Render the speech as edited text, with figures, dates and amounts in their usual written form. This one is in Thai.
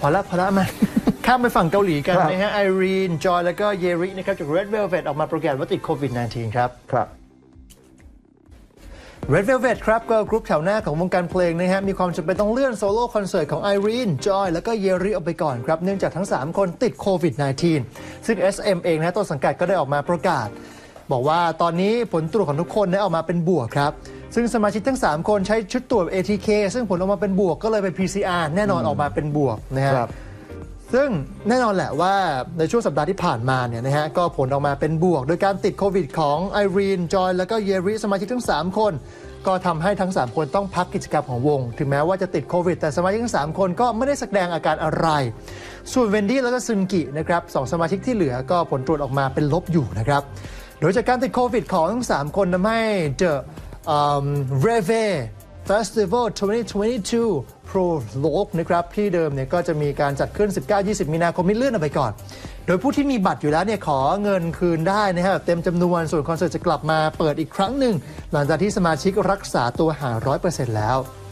อละมาข้ามไปฝั่งเกาหลีกันนะฮะไอรีนจอยแล้วก็เยรินะครับจาก Red Velvet ออกมาประกาศว่าติดโควิด -19 ครับ Red Velvet ครับก็กรุ๊ปแถวหน้าของวงการเพลงนะฮะมีความจำเป็นต้องเลื่อนโซโล่คอนเสิร์ตของไอรีนจอยแล้วก็เยริออกไปก่อนครับเนื่องจากทั้ง3คนติดโควิด -19 ซึ่ง SM เองนะต้นสังกัดก็ได้ออกมาประกาศบอกว่าตอนนี้ผลตรวจของทุกคนออกมาเป็นบวกครับซึ่งสมาชิกทั้ง3คนใช้ชุดตรวจ ATK ซึ่งผลออกมาเป็นบวกก็เลยไป PCR แน่นอนออกมาเป็นบวกนะฮะซึ่งแน่นอนแหละว่าในช่วงสัปดาห์ที่ผ่านมาเนี่ยนะฮะก็ผลออกมาเป็นบวกโดยการติดโควิดของไอรีนจอยแล้วก็เยริสมาชิกทั้ง3คนก็ทำให้ทั้ง3คนต้องพักกิจกรรมของวงถึงแม้ว่าจะติดโควิดแต่สมาชิกทั้ง3คนก็ไม่ได้แสดงอาการอะไรส่วนเวนดี้แล้วก็ซึนกินะครับ2สมาชิกที่เหลือก็ผลตรวจออกมาเป็นลบอยู่นะครับโดยจากการติดโควิดของทั้ง3คนทำให้เดอะReve Festival 2022 Prologue นะครับที่เดิมเนี่ยก็จะมีการจัดขึ้น 19-20 มีนาคมนี้เลื่อนออกไปก่อนโดยผู้ที่มีบัตรอยู่แล้วเนี่ยขอเงินคืนได้นะครับเต็มจำนวนส่วนคอนเสิร์ตจะกลับมาเปิดอีกครั้งหนึ่งหลังจากที่สมาชิกรักษาตัวหาย 100% แล้ว